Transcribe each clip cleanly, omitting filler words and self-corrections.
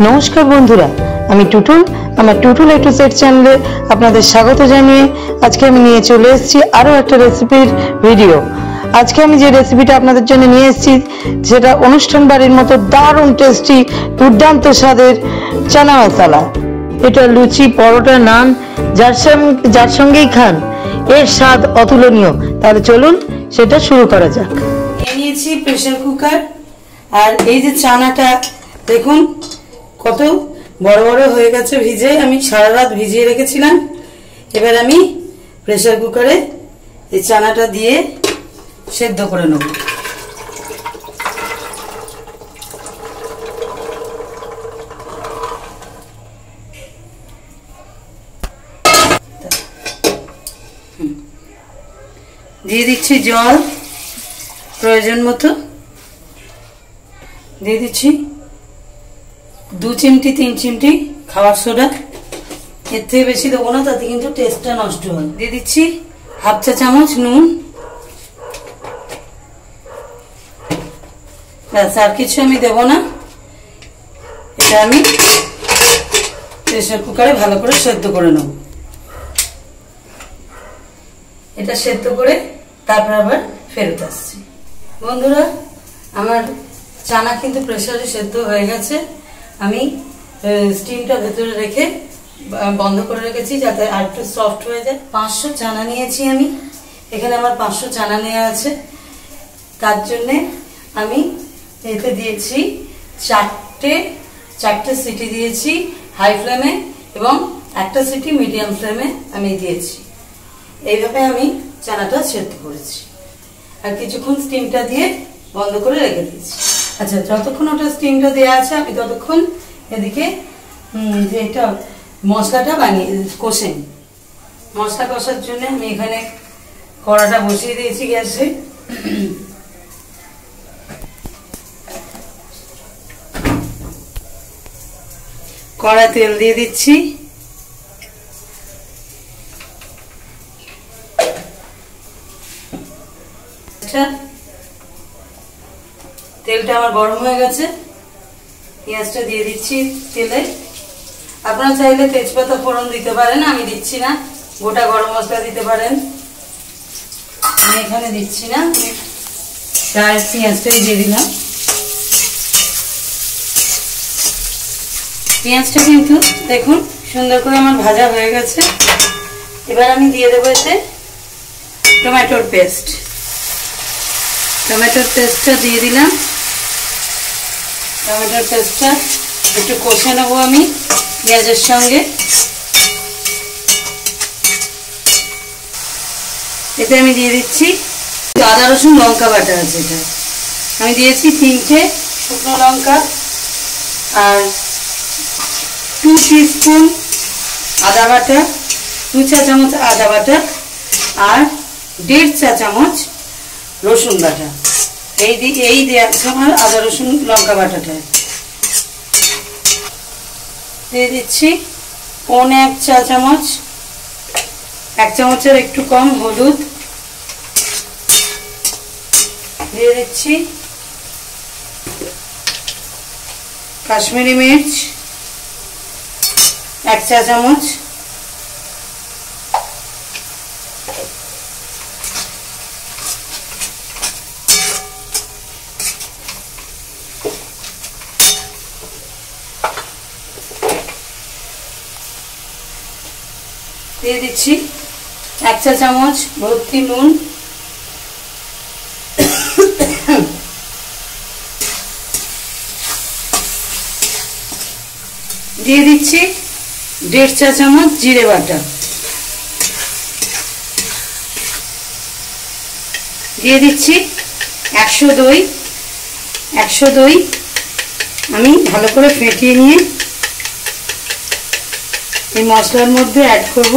নমস্কার বন্ধুরা, আমি টুটুল। আমার টুটুল এ টু জেড চ্যানেলে আপনাদের স্বাগত জানিয়ে আজকে আমি নিয়ে চলে এসেছি আরও একটা রেসিপির ভিডিও। আজকে আমি যে রেসিপিটা আপনাদের জন্য নিয়ে এসেছি সেটা অনুষ্ঠান বাড়ির মতো দারুণ টেস্টি, দুর্দান্ত স্বাদের চানা মশলা। এটা লুচি, পরোটা, নান যার সঙ্গেই খান, এর স্বাদ অতুলনীয়। তাহলে চলুন সেটা শুরু করা যাক। নিয়েছি প্রেসার কুকার, আর এই যে চানাটা দেখুন কত বড় বড় হয়ে গেছে ভিজে। আমি সারা রাত ভিজিয়ে রেখেছিলাম। এবার আমি প্রেসার কুকারে এই চানাটা দিয়ে সেদ্ধ করে নেব। দিয়ে দিচ্ছি জল প্রয়োজন মতো, দিয়ে দিচ্ছি 2 চিমটি 3 চিমটি খাবার সোডা। এর থেকে বেশি দেবো না, তাতে কিন্তু টেস্টটা নষ্ট হয়। দিয়ে দিচ্ছি 1/2 চা চামচ নুন। ব্যাস, আর কিছু আমি দেব না। এটা আমি প্রেসার কুকারে ভালো করে সেদ্ধ করে নেব। এটা সেদ্ধ করে তারপর আবার ফেরত আসছি। বন্ধুরা, আমার চানা কিন্তু প্রেসারে সেদ্ধ হয়ে গেছে। আমি স্টিমটা ভেতরে রেখে বন্ধ করে রেখেছি যাতে আর একটু সফট হয়ে যায়। 500 চানা নিয়েছি আমি। এখানে আমার 500 চানা নেওয়া আছে। তার জন্যে আমি এতে দিয়েছি চারটে সিটি দিয়েছি হাই ফ্লেমে, এবং একটা সিটি মিডিয়াম ফ্লেমে আমি দিয়েছি। এইভাবে আমি চানাটা সেদ্ধ করেছি, আর কিছুক্ষণ স্টিমটা দিয়ে বন্ধ করে রেখে দিয়েছি। আচ্ছা, যতক্ষণ ওটা স্টিমটা দেওয়া আছে আমি ততক্ষণ এদিকে যে এটা মশলাটা কষে নিই। মশলা কষার জন্য আমি এখানে কড়াটা বসিয়ে দিয়েছি গ্যাসে। কড়া তেল দিয়ে দিচ্ছি। তেলটা আমার গরম হয়ে গেছে। পেঁয়াজটা দিয়ে দিচ্ছি তেলে। আপনারা চাইলে তেজপাতা ফোড়ন দিতে পারেন, আমি দিচ্ছি না। গোটা গরম মশলা দিতে পারেন, আমি এখানে দিচ্ছি না। ডাইরেক্ট পেঁয়াজটাই দিয়ে দিলাম। পেঁয়াজটা কিন্তু দেখুন সুন্দর করে আমার ভাজা হয়ে গেছে। এবার আমি দিয়ে দেবো এতে টমেটোর পেস্ট। টমেটোর পেস্টটা দিয়ে দিলাম। টমেটোর পেস্টটা একটু কষে নেবো আমি পেঁয়াজের সঙ্গে। এতে আমি দিয়ে দিচ্ছি আদা রসুন লঙ্কা বাটা আছে। এটা আমি দিয়েছি 3টে শুকনো লঙ্কা, আর 2 টিস্পুন আদা বাটা, 2 চা চামচ আদা বাটা, আর 1.5 চা চামচ রসুন বাটা। এই দেওয়া আছে আমার আদা রসুন লঙ্কা বাটাটা। দিয়ে দিচ্ছি 1 চা চামচ, 1 চামচের একটু কম হলুদ। দিয়ে দিচ্ছি কাশ্মীরি মির্চ 1 চা চামচ। দিয়ে দিচ্ছি 1 চা চামচ ভর্তি নুন। দিয়ে দিচ্ছি 1.5 চা চামচ জিরে বাটা। দিয়ে দিচ্ছি 100 দই। আমি ভালো করে ফেটিয়ে নিয়ে এই মশলার মধ্যে অ্যাড করব।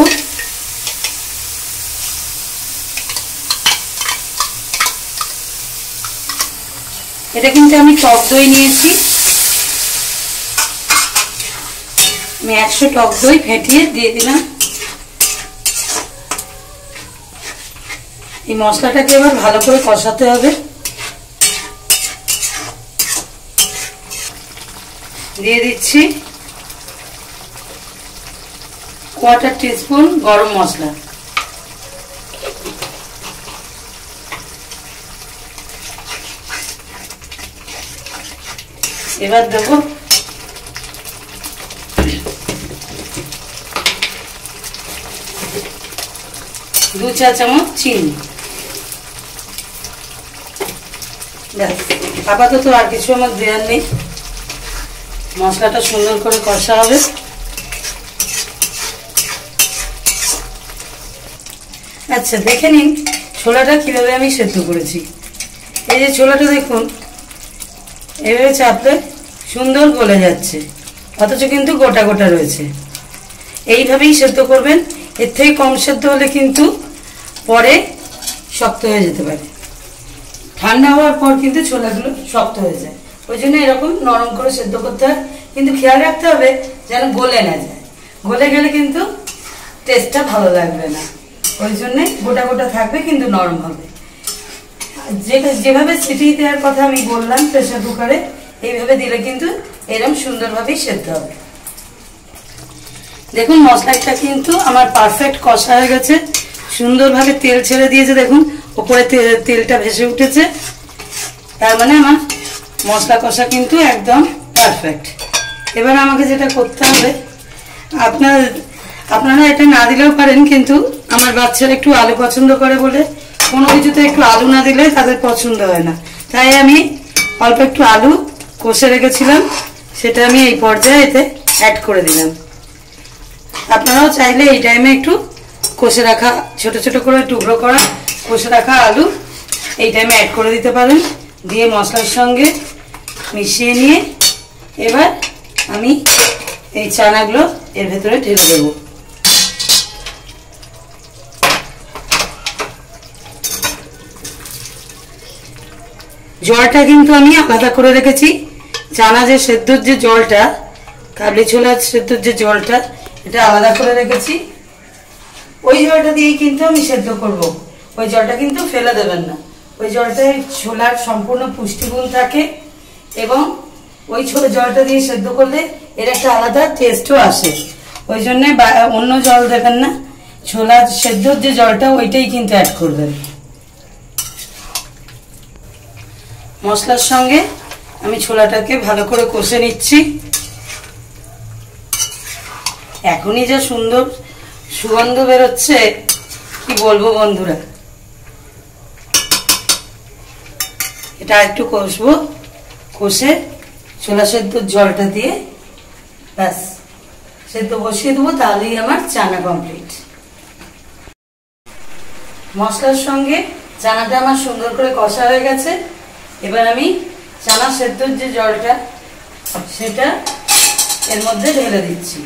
এটা কিন্তু আমি টক দই নিয়েছি। আমি 100 টক দই ফেটিয়ে দিয়ে দিলাম। এই মশলাটাকে এবার ভালো করে কষাতে হবে। দিয়ে দিচ্ছি কোয়ার্টার টিস্পুন গরম মশলা। এবার দেব 2 চা চামচ চিনি। আপাতত আর কিছু আমার দেওয়ার নেই, মশলাটা সুন্দর করে কষা হবে। আচ্ছা, দেখে নিন ছোলাটা কিভাবে আমি সেদ্ধ করেছি। এই যে ছোলাটা দেখুন, এভাবে চাপলে সুন্দর গলে যাচ্ছে, অথচ কিন্তু গোটা গোটা রয়েছে। এইভাবেই সেদ্ধ করবেন, এর থেকে কম সেদ্ধ হলে কিন্তু পরে শক্ত হয়ে যেতে পারে। ঠান্ডা হওয়ার পর কিন্তু ছোলাগুলো শক্ত হয়ে যায়, ওই জন্য এরকম নরম করে সেদ্ধ করতে হয়। কিন্তু খেয়াল রাখতে হবে যেন গলে না যায়, গলে গেলে কিন্তু টেস্টটা ভালো লাগবে না। ওই জন্যে গোটা গোটা থাকবে কিন্তু নরম হবে। যেভাবে সিটি দেওয়ার কথা আমি বললাম প্রেসার কুকারে, এইভাবে দিলে কিন্তু এরকম সুন্দরভাবেই সেদ্ধ হবে। দেখুন মশলাটা কিন্তু আমার পারফেক্ট কষা হয়ে গেছে, সুন্দরভাবে তেল ছেড়ে দিয়েছে। দেখুন উপরে তেলটা ভেসে উঠেছে, তার মানে আমার মশলা কষা কিন্তু একদম পারফেক্ট। এবার আমাকে যেটা করতে হবে, আপনারা এটা না দিলেও পারেন, কিন্তু আমার বাচ্চারা একটু আলু পছন্দ করে বলে কোনো কিছুতে একটু আলু না দিলে তাদের পছন্দ হয় না, তাই আমি অল্প একটু আলু কষে রেখেছিলাম, সেটা আমি এই পর্যায়ে এতে অ্যাড করে দিলাম। আপনারাও চাইলে এই টাইমে একটু কষে রাখা ছোট ছোট করে টুকরো করা কষে রাখা আলু এই টাইমে অ্যাড করে দিতে পারেন। দিয়ে মশলার সঙ্গে মিশিয়ে নিয়ে এবার আমি এই চানাগুলো এর ভেতরে ঢেলে দেবো। জলটা কিন্তু আমি আলাদা করে রেখেছি, চানা যে সেদ্ধর যে জলটা, কাবলি ছোলার সেদ্ধর যে জলটা, এটা আলাদা করে রেখেছি। ওই জলটা দিয়েই কিন্তু আমি সেদ্ধ করব, ওই জলটা কিন্তু ফেলে দেবেন না। ওই জলটায় ছোলার সম্পূর্ণ পুষ্টিগুণ থাকে এবং ওই জলটা দিয়ে সেদ্ধ করলে এর একটা আলাদা টেস্টও আসে। ওই জন্যে অন্য জল দেবেন না, ছোলার সেদ্ধর যে জলটা ওইটাই কিন্তু অ্যাড করবেন। মশলার সঙ্গে আমি ছোলাটাকে ভালো করে কষে নিচ্ছি। এখনই যা সুন্দর সুগন্ধ বেরোচ্ছে কি বলবো বন্ধুরা। এটা একটু কষবো, কষে ছোলা সেদ্ধর জলটা দিয়ে ব্যাস সেদ্ধ বসিয়ে দেবো, তাহলেই আমার চানা কমপ্লিট। মশলার সঙ্গে চানাটা আমার সুন্দর করে কষা হয়ে গেছে। এবার আমি চানা সেদ্ধর যে জলটা সেটা এর মধ্যে ঢেলে দিচ্ছি।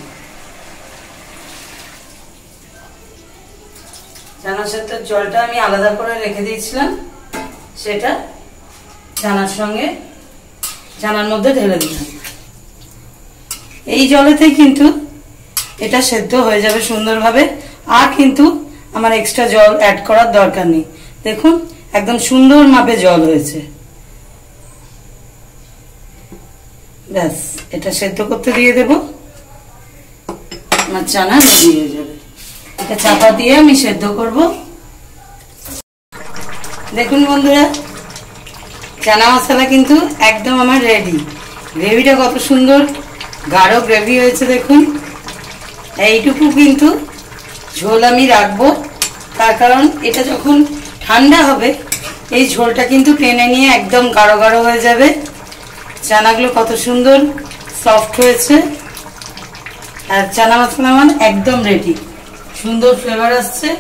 চানা সেদ্ধর জলটা আমি আলাদা করে রেখে দিয়েছিলাম, সেটা চানার সঙ্গে চানার মধ্যে ঢেলে দিলাম। এই জলেতেই কিন্তু এটা সেদ্ধ হয়ে যাবে সুন্দরভাবে, আর কিন্তু আমার এক্সট্রা জল অ্যাড করার দরকার নেই। দেখুন একদম সুন্দর মাপে জল হয়েছে। ব্যাস এটা সেদ্ধ করতে দিয়ে দেব, আমার চানা রেডি হয়ে যাবে। এটা চাপা দিয়ে আমি সেদ্ধ করব। দেখুন বন্ধুরা, চানা মশলা কিন্তু একদম আমার রেডি। গ্রেভিটা কত সুন্দর গাঢ় গ্রেভি হয়েছে দেখুন। এইটুকু কিন্তু ঝোল আমি রাখবো, তার কারণ এটা যখন ঠান্ডা হবে এই ঝোলটা কিন্তু টেনে নিয়ে একদম গাঢ় গাঢ় হয়ে যাবে। চানাগুলো কত সুন্দর সফট হয়েছে, আর চানা মশলা আমার একদম রেডি, সুন্দর ফ্লেভার আসছে।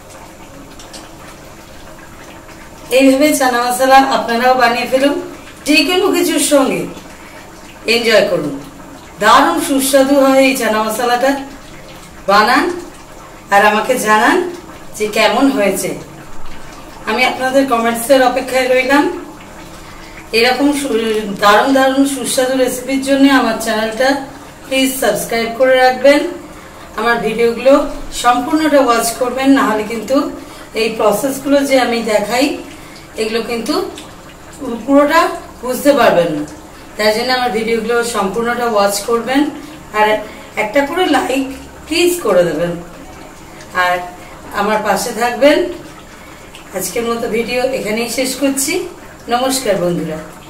এইভাবে চানা মশলা আপনারাও বানিয়ে ফেলুন, যে কোনো কিছুর সঙ্গে এনজয় করুন। দারুণ সুস্বাদু হয় এই চানা মশলাটা। বানান আর আমাকে জানান যে কেমন হয়েছে। আমি আপনাদের কমেন্টসের অপেক্ষায় রইলাম। এরকম দারুণ দারুণ সুস্বাদু রেসিপির জন্য আমার চ্যানেলটা প্লিজ সাবস্ক্রাইব করে রাখবেন। আমার ভিডিওগুলো সম্পূর্ণটা ওয়াচ করবেন, না হলে কিন্তু এই প্রসেসগুলো যে আমি দেখাই এগুলো কিন্তু পুরোটা বুঝতে পারবেন না। তাই জন্য আমার ভিডিওগুলো সম্পূর্ণটা ওয়াচ করবেন, আর একটা করে লাইক প্লিজ করে দেবেন, আর আমার পাশে থাকবেন। আজকের মতো ভিডিও এখানেই শেষ করছি। নমস্কার বন্ধুরা।